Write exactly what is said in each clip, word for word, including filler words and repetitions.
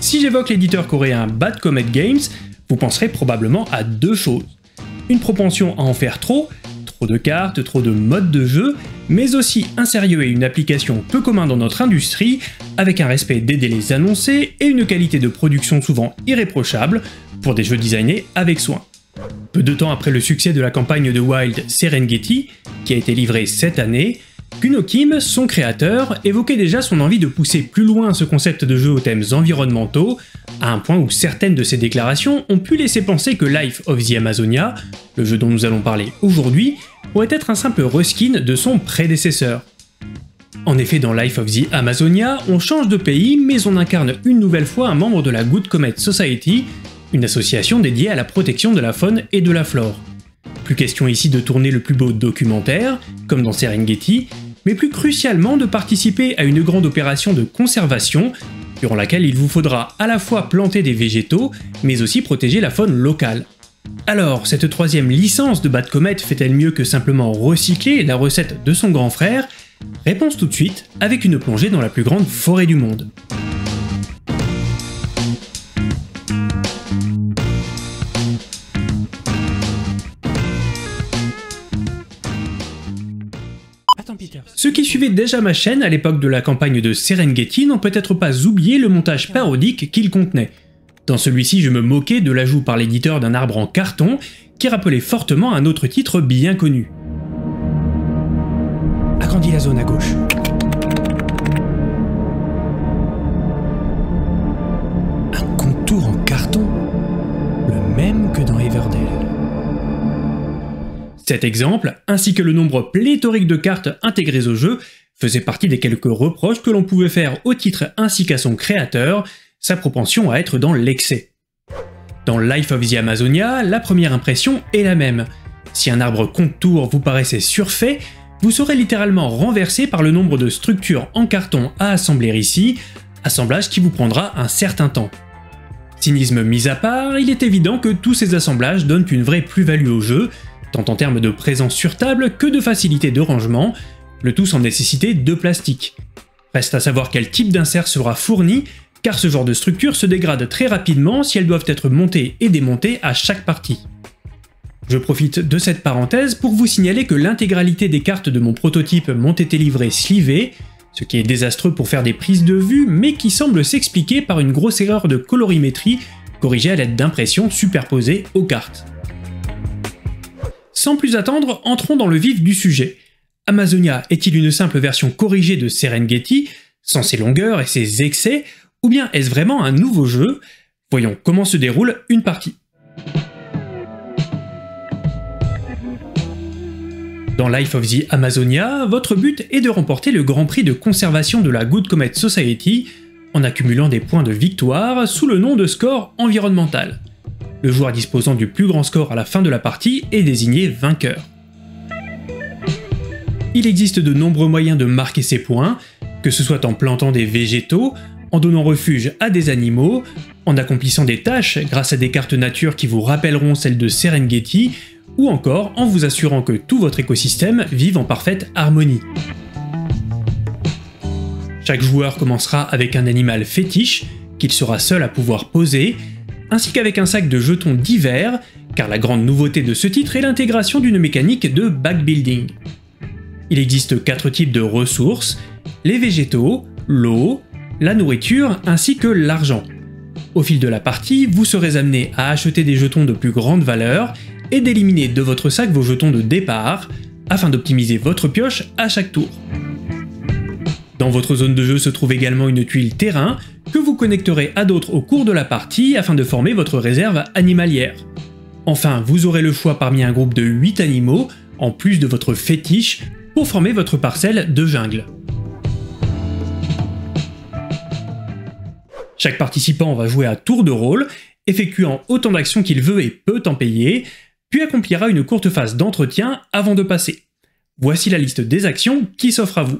Si j'évoque l'éditeur coréen Bad Comet Games, vous penserez probablement à deux choses. Une propension à en faire trop, trop de cartes, trop de modes de jeu, mais aussi un sérieux et une application peu communs dans notre industrie, avec un respect des délais annoncés et une qualité de production souvent irréprochable, pour des jeux designés avec soin. Peu de temps après le succès de la campagne de Wild Serengeti, qui a été livrée cette année, Kuno Kim, son créateur, évoquait déjà son envie de pousser plus loin ce concept de jeu aux thèmes environnementaux, à un point où certaines de ses déclarations ont pu laisser penser que Life of the Amazonia, le jeu dont nous allons parler aujourd'hui, pourrait être un simple reskin de son prédécesseur. En effet, dans Life of the Amazonia, on change de pays, mais on incarne une nouvelle fois un membre de la Good Comet Society, une association dédiée à la protection de la faune et de la flore. Plus question ici de tourner le plus beau documentaire, comme dans Serengeti, mais plus crucialement de participer à une grande opération de conservation, durant laquelle il vous faudra à la fois planter des végétaux, mais aussi protéger la faune locale. Alors, cette troisième licence de Bad Comet fait-elle mieux que simplement recycler la recette de son grand frère? Réponse tout de suite, avec une plongée dans la plus grande forêt du monde. Ceux qui suivaient déjà ma chaîne à l'époque de la campagne de Serengeti n'ont peut-être pas oublié le montage parodique qu'il contenait. Dans celui-ci, je me moquais de l'ajout par l'éditeur d'un arbre en carton qui rappelait fortement un autre titre bien connu. Agrandis la zone à gauche. Un contour en carton, le même que dans Everdell. Cet exemple, ainsi que le nombre pléthorique de cartes intégrées au jeu, faisait partie des quelques reproches que l'on pouvait faire au titre ainsi qu'à son créateur, sa propension à être dans l'excès. Dans Life of the Amazonia, la première impression est la même. Si un arbre contour vous paraissait surfait, vous serez littéralement renversé par le nombre de structures en carton à assembler ici, assemblage qui vous prendra un certain temps. Cynisme mis à part, il est évident que tous ces assemblages donnent une vraie plus-value au jeu, tant en termes de présence sur table que de facilité de rangement, le tout sans nécessiter de plastique. Reste à savoir quel type d'insert sera fourni, car ce genre de structure se dégrade très rapidement si elles doivent être montées et démontées à chaque partie. Je profite de cette parenthèse pour vous signaler que l'intégralité des cartes de mon prototype m'ont été livrées slivées, ce qui est désastreux pour faire des prises de vue, mais qui semble s'expliquer par une grosse erreur de colorimétrie corrigée à l'aide d'impressions superposées aux cartes. Sans plus attendre, entrons dans le vif du sujet. Amazonia est-il une simple version corrigée de Serengeti, sans ses longueurs et ses excès, ou bien est-ce vraiment un nouveau jeu? Voyons comment se déroule une partie. Dans Life of the Amazonia, votre but est de remporter le Grand Prix de conservation de la Good Comet Society en accumulant des points de victoire sous le nom de score environnemental. Le joueur disposant du plus grand score à la fin de la partie est désigné vainqueur. Il existe de nombreux moyens de marquer ces points, que ce soit en plantant des végétaux, en donnant refuge à des animaux, en accomplissant des tâches grâce à des cartes nature qui vous rappelleront celles de Serengeti, ou encore en vous assurant que tout votre écosystème vive en parfaite harmonie. Chaque joueur commencera avec un animal fétiche, qu'il sera seul à pouvoir poser, ainsi qu'avec un sac de jetons divers, car la grande nouveauté de ce titre est l'intégration d'une mécanique de backbuilding. Il existe quatre types de ressources, les végétaux, l'eau, la nourriture ainsi que l'argent. Au fil de la partie, vous serez amené à acheter des jetons de plus grande valeur et d'éliminer de votre sac vos jetons de départ, afin d'optimiser votre pioche à chaque tour. Dans votre zone de jeu se trouve également une tuile terrain que vous connecterez à d'autres au cours de la partie afin de former votre réserve animalière. Enfin, vous aurez le choix parmi un groupe de huit animaux, en plus de votre fétiche, pour former votre parcelle de jungle. Chaque participant va jouer à tour de rôle, effectuant autant d'actions qu'il veut et peut en payer, puis accomplira une courte phase d'entretien avant de passer. Voici la liste des actions qui s'offrent à vous.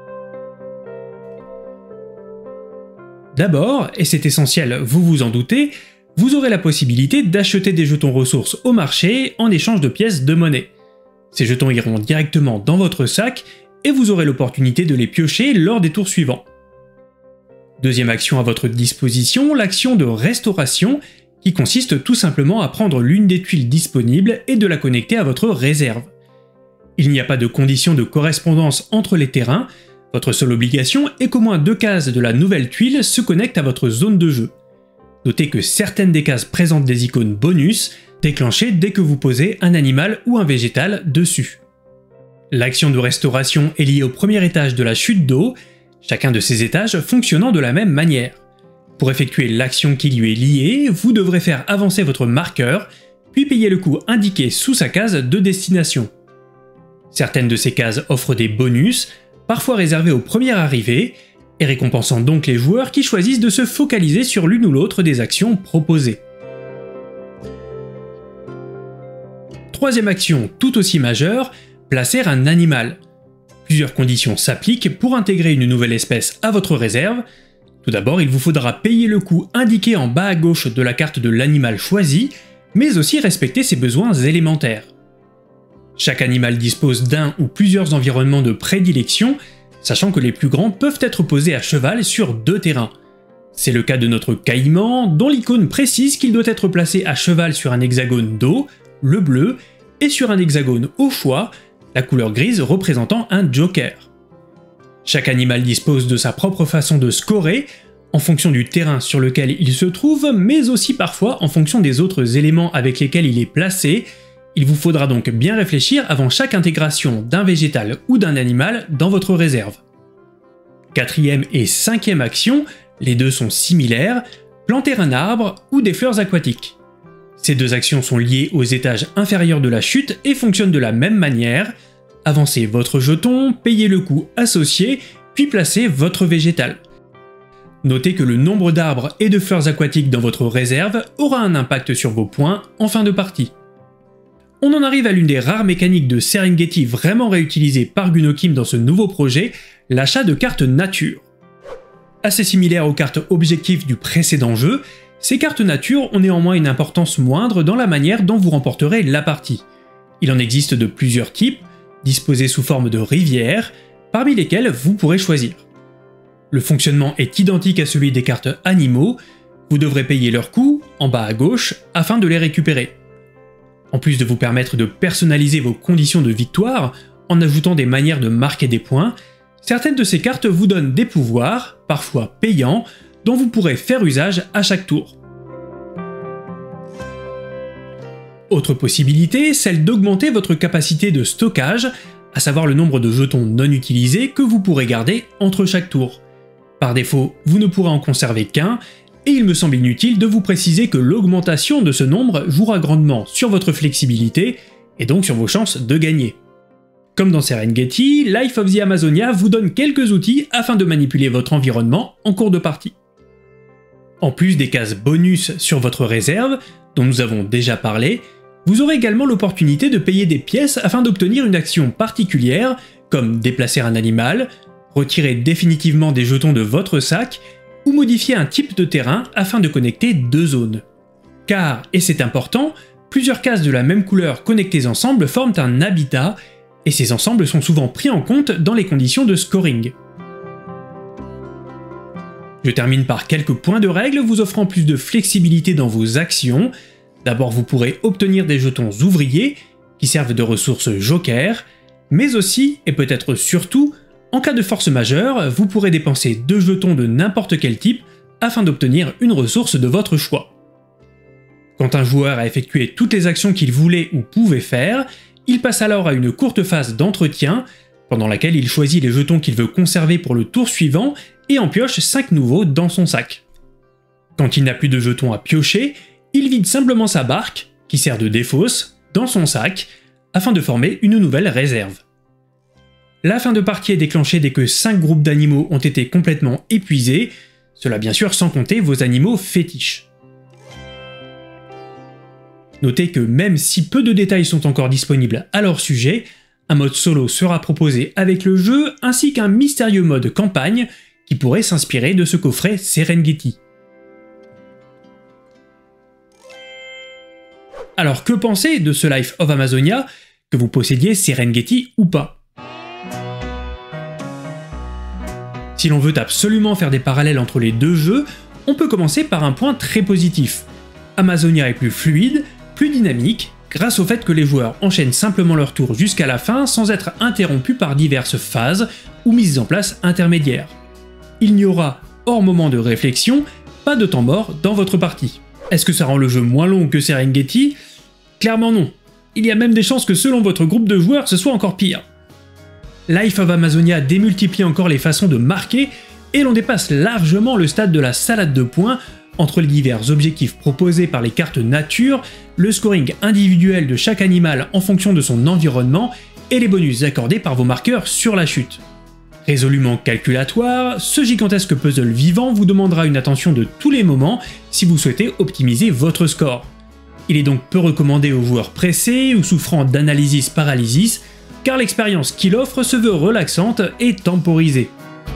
D'abord, et c'est essentiel, vous vous en doutez, vous aurez la possibilité d'acheter des jetons ressources au marché en échange de pièces de monnaie. Ces jetons iront directement dans votre sac et vous aurez l'opportunité de les piocher lors des tours suivants. Deuxième action à votre disposition, l'action de restauration, qui consiste tout simplement à prendre l'une des tuiles disponibles et de la connecter à votre réserve. Il n'y a pas de condition de correspondance entre les terrains, votre seule obligation est qu'au moins deux cases de la nouvelle tuile se connectent à votre zone de jeu. Notez que certaines des cases présentent des icônes bonus, déclenchées dès que vous posez un animal ou un végétal dessus. L'action de restauration est liée au premier étage de la chute d'eau, chacun de ces étages fonctionnant de la même manière. Pour effectuer l'action qui lui est liée, vous devrez faire avancer votre marqueur, puis payer le coût indiqué sous sa case de destination. Certaines de ces cases offrent des bonus, parfois réservés aux premiers arrivés, et récompensant donc les joueurs qui choisissent de se focaliser sur l'une ou l'autre des actions proposées. Troisième action tout aussi majeure, placer un animal. Plusieurs conditions s'appliquent pour intégrer une nouvelle espèce à votre réserve. Tout d'abord, il vous faudra payer le coût indiqué en bas à gauche de la carte de l'animal choisi, mais aussi respecter ses besoins élémentaires. Chaque animal dispose d'un ou plusieurs environnements de prédilection, sachant que les plus grands peuvent être posés à cheval sur deux terrains. C'est le cas de notre caïman, dont l'icône précise qu'il doit être placé à cheval sur un hexagone d'eau, le bleu, et sur un hexagone au choix, la couleur grise représentant un joker. Chaque animal dispose de sa propre façon de scorer, en fonction du terrain sur lequel il se trouve, mais aussi parfois en fonction des autres éléments avec lesquels il est placé. Il vous faudra donc bien réfléchir avant chaque intégration d'un végétal ou d'un animal dans votre réserve. Quatrième et cinquième action, les deux sont similaires, planter un arbre ou des fleurs aquatiques. Ces deux actions sont liées aux étages inférieurs de la chute et fonctionnent de la même manière. Avancez votre jeton, payez le coût associé, puis placez votre végétal. Notez que le nombre d'arbres et de fleurs aquatiques dans votre réserve aura un impact sur vos points en fin de partie. On en arrive à l'une des rares mécaniques de Serengeti vraiment réutilisées par Gunokim dans ce nouveau projet, l'achat de cartes nature. Assez similaire aux cartes objectifs du précédent jeu, ces cartes nature ont néanmoins une importance moindre dans la manière dont vous remporterez la partie. Il en existe de plusieurs types, disposés sous forme de rivières, parmi lesquelles vous pourrez choisir. Le fonctionnement est identique à celui des cartes animaux, vous devrez payer leur coût, en bas à gauche, afin de les récupérer. En plus de vous permettre de personnaliser vos conditions de victoire, en ajoutant des manières de marquer des points, certaines de ces cartes vous donnent des pouvoirs, parfois payants, dont vous pourrez faire usage à chaque tour. Autre possibilité, celle d'augmenter votre capacité de stockage, à savoir le nombre de jetons non utilisés que vous pourrez garder entre chaque tour. Par défaut, vous ne pourrez en conserver qu'un, et il me semble inutile de vous préciser que l'augmentation de ce nombre jouera grandement sur votre flexibilité, et donc sur vos chances de gagner. Comme dans Serengeti, Life of the Amazonia vous donne quelques outils afin de manipuler votre environnement en cours de partie. En plus des cases bonus sur votre réserve, dont nous avons déjà parlé, vous aurez également l'opportunité de payer des pièces afin d'obtenir une action particulière, comme déplacer un animal, retirer définitivement des jetons de votre sac, ou modifier un type de terrain afin de connecter deux zones. Car, et c'est important, plusieurs cases de la même couleur connectées ensemble forment un habitat, et ces ensembles sont souvent pris en compte dans les conditions de scoring. Je termine par quelques points de règle vous offrant plus de flexibilité dans vos actions. D'abord, vous pourrez obtenir des jetons ouvriers, qui servent de ressources joker, mais aussi, et peut-être surtout, en cas de force majeure, vous pourrez dépenser deux jetons de n'importe quel type afin d'obtenir une ressource de votre choix. Quand un joueur a effectué toutes les actions qu'il voulait ou pouvait faire, il passe alors à une courte phase d'entretien, pendant laquelle il choisit les jetons qu'il veut conserver pour le tour suivant et en pioche cinq nouveaux dans son sac. Quand il n'a plus de jetons à piocher, il vide simplement sa barque, qui sert de défausse, dans son sac, afin de former une nouvelle réserve. La fin de partie est déclenchée dès que cinq groupes d'animaux ont été complètement épuisés, cela bien sûr sans compter vos animaux fétiches. Notez que même si peu de détails sont encore disponibles à leur sujet, un mode solo sera proposé avec le jeu ainsi qu'un mystérieux mode campagne qui pourrait s'inspirer de ce coffret Serengeti. Alors que penser de ce Life of Amazonia, que vous possédiez Serengeti ou pas? Si l'on veut absolument faire des parallèles entre les deux jeux, on peut commencer par un point très positif. Amazonia est plus fluide, plus dynamique, grâce au fait que les joueurs enchaînent simplement leur tour jusqu'à la fin sans être interrompus par diverses phases ou mises en place intermédiaires. Il n'y aura, hors moment de réflexion, pas de temps mort dans votre partie. Est-ce que ça rend le jeu moins long que Serengeti? Clairement non. Il y a même des chances que selon votre groupe de joueurs, ce soit encore pire. Life of Amazonia démultiplie encore les façons de marquer et l'on dépasse largement le stade de la salade de points entre les divers objectifs proposés par les cartes nature, le scoring individuel de chaque animal en fonction de son environnement et les bonus accordés par vos marqueurs sur la chute. Résolument calculatoire, ce gigantesque puzzle vivant vous demandera une attention de tous les moments si vous souhaitez optimiser votre score. Il est donc peu recommandé aux joueurs pressés ou souffrant d'analysis paralysis, car l'expérience qu'il offre se veut relaxante et temporisée.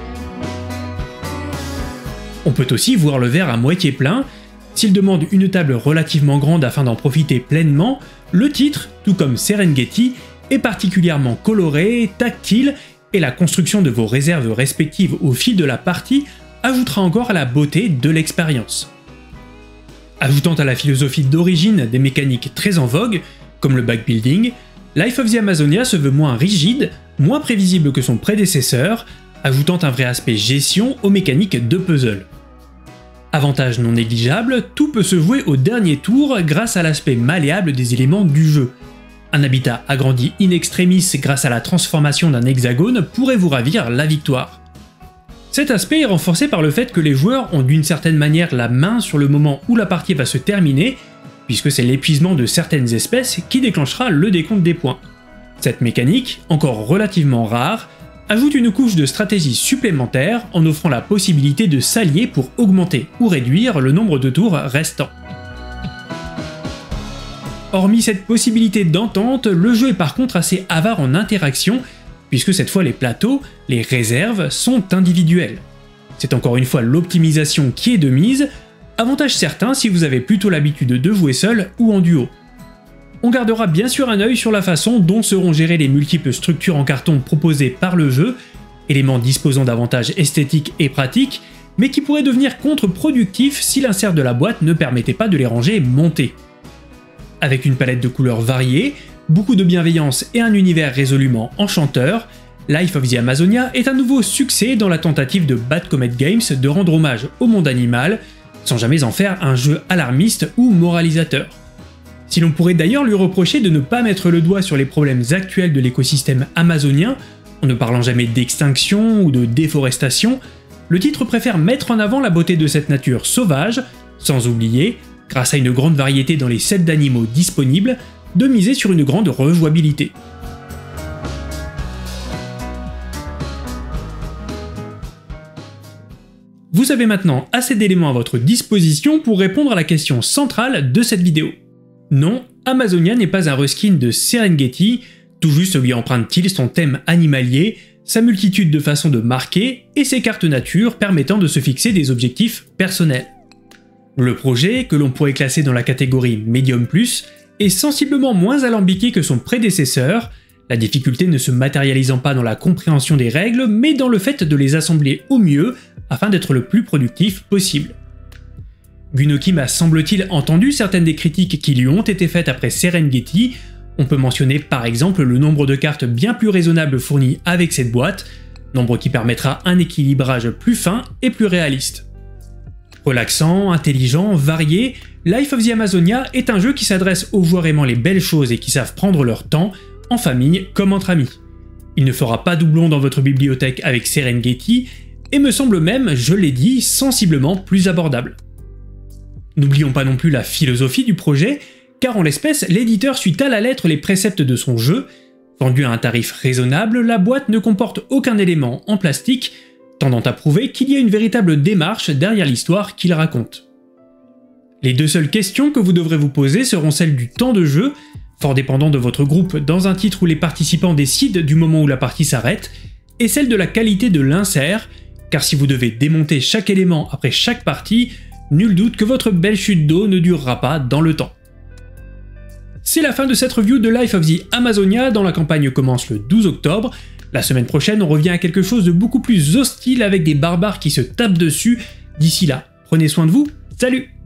On peut aussi voir le verre à moitié plein. S'il demande une table relativement grande afin d'en profiter pleinement, le titre, tout comme Serengeti, est particulièrement coloré, tactile, et la construction de vos réserves respectives au fil de la partie ajoutera encore à la beauté de l'expérience. Ajoutant à la philosophie d'origine des mécaniques très en vogue, comme le backbuilding, Life of the Amazonia se veut moins rigide, moins prévisible que son prédécesseur, ajoutant un vrai aspect gestion aux mécaniques de puzzle. Avantage non négligeable, tout peut se jouer au dernier tour grâce à l'aspect malléable des éléments du jeu. Un habitat agrandi in extremis grâce à la transformation d'un hexagone pourrait vous ravir la victoire. Cet aspect est renforcé par le fait que les joueurs ont d'une certaine manière la main sur le moment où la partie va se terminer, puisque c'est l'épuisement de certaines espèces qui déclenchera le décompte des points. Cette mécanique, encore relativement rare, ajoute une couche de stratégie supplémentaire en offrant la possibilité de s'allier pour augmenter ou réduire le nombre de tours restants. Hormis cette possibilité d'entente, le jeu est par contre assez avare en interaction, puisque cette fois les plateaux, les réserves, sont individuels. C'est encore une fois l'optimisation qui est de mise, avantage certain si vous avez plutôt l'habitude de jouer seul ou en duo. On gardera bien sûr un œil sur la façon dont seront gérées les multiples structures en carton proposées par le jeu, éléments disposant d'avantages esthétiques et pratiques, mais qui pourraient devenir contre-productifs si l'insert de la boîte ne permettait pas de les ranger montés. Avec une palette de couleurs variées, beaucoup de bienveillance et un univers résolument enchanteur, Life of the Amazonia est un nouveau succès dans la tentative de Bad Comet Games de rendre hommage au monde animal, sans jamais en faire un jeu alarmiste ou moralisateur. Si l'on pourrait d'ailleurs lui reprocher de ne pas mettre le doigt sur les problèmes actuels de l'écosystème amazonien, en ne parlant jamais d'extinction ou de déforestation, le titre préfère mettre en avant la beauté de cette nature sauvage, sans oublier, grâce à une grande variété dans les sets d'animaux disponibles, de miser sur une grande rejouabilité. Vous avez maintenant assez d'éléments à votre disposition pour répondre à la question centrale de cette vidéo. Non, Amazonia n'est pas un reskin de Serengeti, tout juste lui emprunte-t-il son thème animalier, sa multitude de façons de marquer et ses cartes nature permettant de se fixer des objectifs personnels. Le projet, que l'on pourrait classer dans la catégorie Medium plus, est sensiblement moins alambiqué que son prédécesseur, la difficulté ne se matérialisant pas dans la compréhension des règles, mais dans le fait de les assembler au mieux afin d'être le plus productif possible. Gunokim a semble-t-il entendu certaines des critiques qui lui ont été faites après Serengeti. On peut mentionner par exemple le nombre de cartes bien plus raisonnable fournies avec cette boîte, nombre qui permettra un équilibrage plus fin et plus réaliste. Relaxant, intelligent, varié, Life of the Amazonia est un jeu qui s'adresse aux joueurs aimant les belles choses et qui savent prendre leur temps, en famille comme entre amis. Il ne fera pas doublon dans votre bibliothèque avec Serengeti, et me semble même, je l'ai dit, sensiblement plus abordable. N'oublions pas non plus la philosophie du projet, car en l'espèce, l'éditeur suit à la lettre les préceptes de son jeu. Vendue à un tarif raisonnable, la boîte ne comporte aucun élément en plastique, tendant à prouver qu'il y a une véritable démarche derrière l'histoire qu'il raconte. Les deux seules questions que vous devrez vous poser seront celles du temps de jeu, fort dépendant de votre groupe dans un titre où les participants décident du moment où la partie s'arrête, et celle de la qualité de l'insert, car si vous devez démonter chaque élément après chaque partie, nul doute que votre belle chute d'eau ne durera pas dans le temps. C'est la fin de cette review de Life of the Amazonia, dont la campagne commence le douze octobre. La semaine prochaine, on revient à quelque chose de beaucoup plus hostile avec des barbares qui se tapent dessus. D'ici là, prenez soin de vous, salut!